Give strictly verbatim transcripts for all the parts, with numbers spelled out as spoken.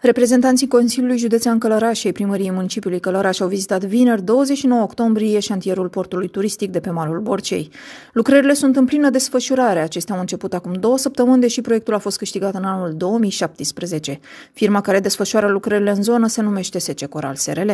Reprezentanții Consiliului Județean Călăraș și ai Primăriei Municipiului Călăraș au vizitat vineri, douăzeci și nouă octombrie, șantierul portului turistic de pe malul Borcei. Lucrările sunt în plină desfășurare. Acestea au început acum două săptămâni, deși proiectul a fost câștigat în anul două mii șaptesprezece. Firma care desfășoară lucrările în zonă se numește S C Coral S R L.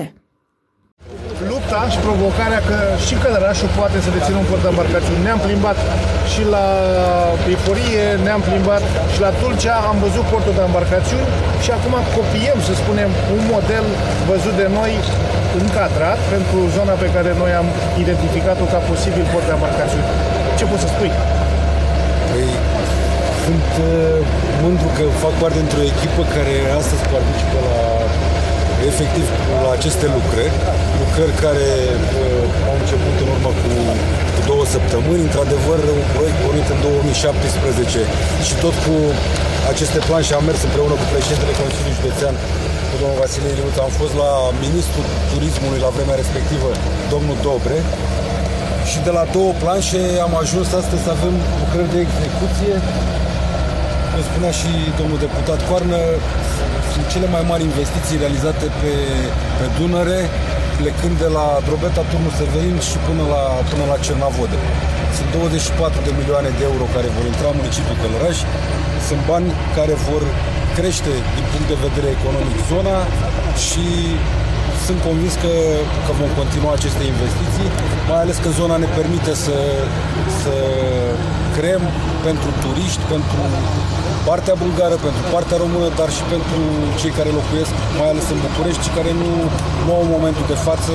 Lupta și provocarea că și Călărașul poate să dețină un port de embarcațiuni. Ne-am plimbat și la Eforie, ne-am plimbat și la Tulcea, am văzut portul de embarcațiuni și acum copiem, să spunem, un model văzut de noi încadrat pentru zona pe care noi am identificat-o ca posibil port de embarcațiuni. Ce poți să spui? Păi, sunt uh, mândru că fac parte dintr-o echipă care astăzi participă la efectiv la aceste lucrări, lucrări care uh, au început în urmă cu, cu două săptămâni, într-adevăr un proiect pornit în două mii șaptesprezece și tot cu aceste planșe am mers împreună cu președintele Consiliului Județean, cu domnul Vasile Iliuță, am fost la ministrul turismului la vremea respectivă, domnul Dobre, și de la două planșe am ajuns astăzi să avem lucrări de execuție. Cum spunea și domnul deputat Coarnă, sunt cele mai mari investiții realizate pe, pe Dunăre, plecând de la Drobeta, Turnul Severin și până la, până la Cernavode. Sunt douăzeci și patru de milioane de euro care vor intra în municipiul Călăraș. Sunt bani care vor crește din punct de vedere economic zona și sunt convins că, că vom continua aceste investiții, mai ales că zona ne permite să, să creăm pentru turiști, pentru partea bulgară, pentru partea română, dar și pentru cei care locuiesc, mai ales în București, și care nu, nu au în momentul de față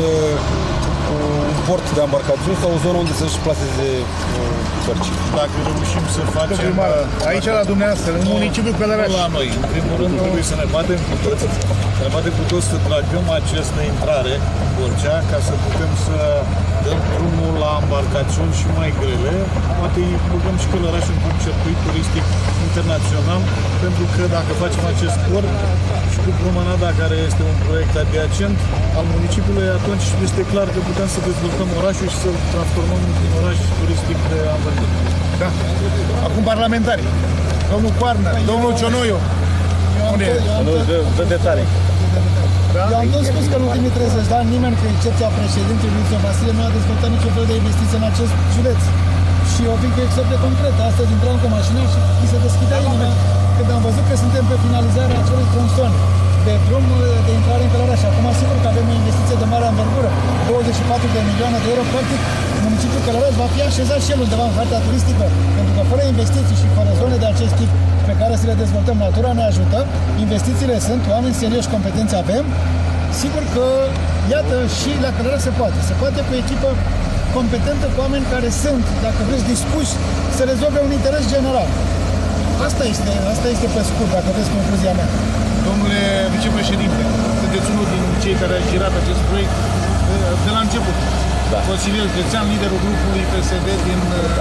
un port de embarcațiuni sau o zonă unde să-și plaseze bărcii. Dacă reușim să facem primar, aici la dumneavoastră, în municipiul Călăraș. La noi, în primul rând, trebuie să ne batem cu toți, să ne batem cu toți să tragem această intrare în Borcea, ca să putem să dăm drumul la embarcațiuni și mai grele. Poate îi băgăm și Călărașul într-un circuit turistic internațional, pentru că dacă facem acest port și cu promenada, care este un proiect adiacent al municipiului, atunci este clar că putem să dezvoltăm orașul și să-l transformăm într-un oraș turistic de anvergură. Da. Acum parlamentari. Domnul Coarnă, domnul Cionoiu. Unde e? Dă detalii. Da? Eu am tot spus că în ultimii treizeci de ani nimeni, cu excepția președintelui Luță Vasile, nu a dezvoltat niciun fel de investiție în acest județ. Și o vin cu exemple concrete. Astăzi intram cu mașina și mi se deschidea inima când am văzut că suntem pe finalizarea acelui tronson de drum de intrare în Călăraș. Acum sigur că avem o investiție de mare anvergură, douăzeci și patru de milioane de euro. Practic, municipiul Călăraș va fi așezat și el undeva în harta turistică, pentru că fără investiții și fără zone de acest tip pe care să le dezvoltăm, natura ne ajută, investițiile sunt, oameni serioși, competenți avem. Sigur că, iată, și la Călăraș se poate. Se poate cu o echipă competentă, cu oameni care sunt, dacă vreți, dispuși să rezolve un interes general. Asta este, asta este pe scurt, dacă vreți, concluzia mea. Domnule vicepreședinte, sunteți unul din cei care a girat acest proiect de la început. Da. Consilier județean, liderul grupului P S D din...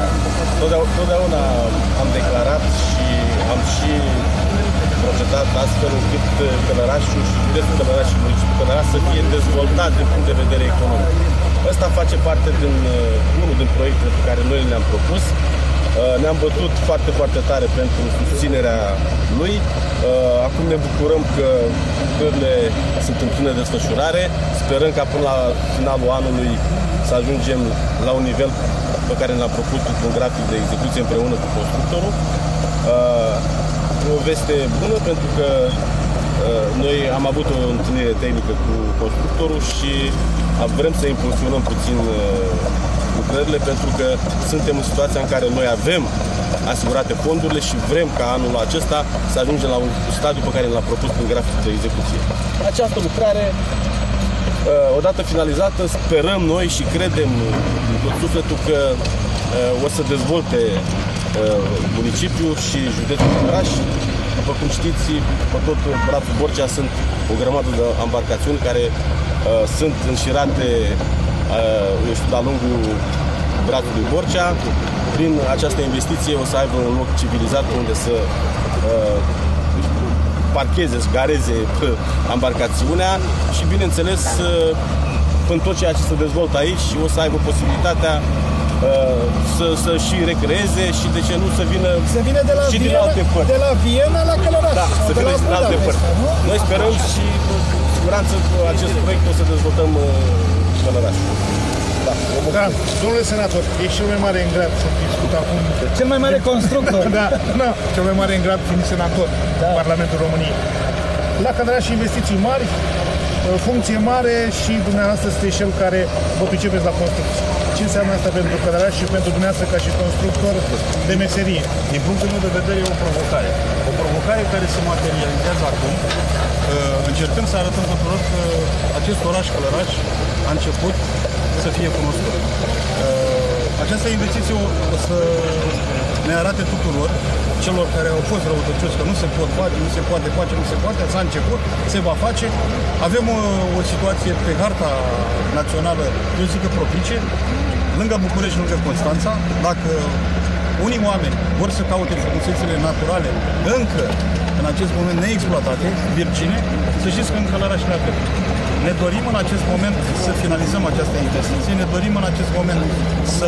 Totdeauna am declarat și am și procedat astfel încât Călărașul și județul Călăraș și municipiul Călăraș să fie dezvoltat din punct de vedere economic. Ăsta face parte din unul din proiectele pe care noi le-am propus. Ne-am bătut foarte, foarte tare pentru susținerea lui. Acum ne bucurăm că lucrările sunt în plină desfășurare. Sperăm ca până la finalul anului să ajungem la un nivel pe care ne-am propus un grafic de execuție împreună cu constructorul. O veste bună, pentru că noi am avut o întâlnire tehnică cu constructorul și vrem să impulsionăm puțin lucrările, pentru că suntem în situația în care noi avem asigurate fondurile și vrem ca anul acesta să ajungem la un stadiu pe care l-am propus prin grafic de execuție. Această lucrare, odată finalizată, sperăm noi și credem din tot sufletul că o să dezvolte municipiul și județul Călăraș. După cum știți, pe tot brațul Borcea sunt o grămadă de embarcațiuni care uh, sunt înșirate uh, eu știu, de-a lungul brațului Borcea. Prin această investiție o să aibă un loc civilizat unde să uh, parcheze, să gareze embarcațiunea și, bineînțeles, uh, în tot ceea ce se dezvoltă aici, o să aibă posibilitatea să, să și recreeze și de ce nu să vină să vină de la și Viena, din alte părți. de la Viena la Călăraș. Da, să vină și din alte părți. Noi sperăm și cu siguranță că acest proiect o să dezvoltăm Călărașul. Da, da, domnule senator, e cel mai mare ingrat să discut acum. Cel mai mare constructor. Da, da, cel mai mare ingrat fiind senator da. în Parlamentul României. La Călăraș investiții mari, funcție mare și dumneavoastră sunteți cel care vă pricepeți la construcție. Ce înseamnă asta pentru Călăraș și pentru dumneavoastră ca și constructor de meserie? Din punctul meu de vedere e o provocare. O provocare care se materializează acum. Încercăm să arătăm tuturor că acest oraș Călăraș a început să fie cunoscut. Această investiție o să ne arate tuturor, celor care au fost răutăcioși că nu se pot face, nu se poate face, nu se poate, s-a început, se va face. Avem o, o situație pe harta națională, eu zic că propice, lângă București, lângă Constanța. Dacă unii oameni vor să caute frumusețile naturale încă în acest moment neexploatate, virgine, să știți că în Călăraș le avem. Ne dorim în acest moment să finalizăm această investiție, ne dorim în acest moment să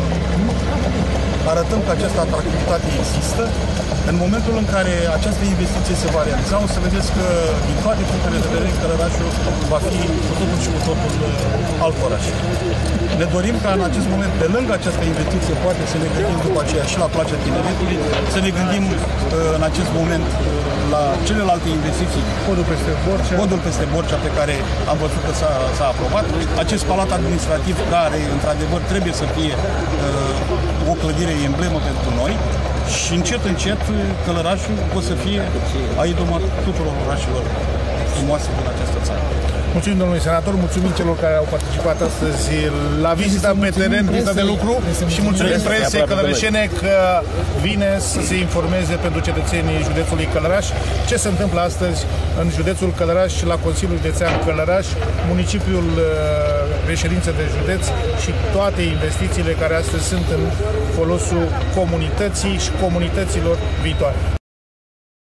arătăm că această atractivitate există. În momentul în care această investiție se va realiza, o să vedeți că din toate punctele de vedere Călărașul va fi cu totul și cu totul alt oraș. Ne dorim ca în acest moment, pe lângă această investiție, poate să ne gândim după aceea și la Placea Tineretului, să ne gândim în acest moment la celelalte investiții. Podul peste Borcea. Podul peste Borcea, pe care am văzut că s-a aprobat. Acest palat administrativ care, într-adevăr, trebuie să fie uh, o clădire emblemă pentru noi. Și încet, încet, Călărașul o să fie aidoma tuturor orașelor frumoase din această țară. Mulțumim domnului senator, mulțumim celor care au participat astăzi la vizita pe teren, vizita de lucru și mulțumim presei călărășene că vine să se informeze pentru cetățenii județului Călăraș ce se întâmplă astăzi în județul Călăraș, la Consiliul Județean Călăraș, municipiul reședință de județ și toate investițiile care astăzi sunt în folosul comunității și comunităților viitoare.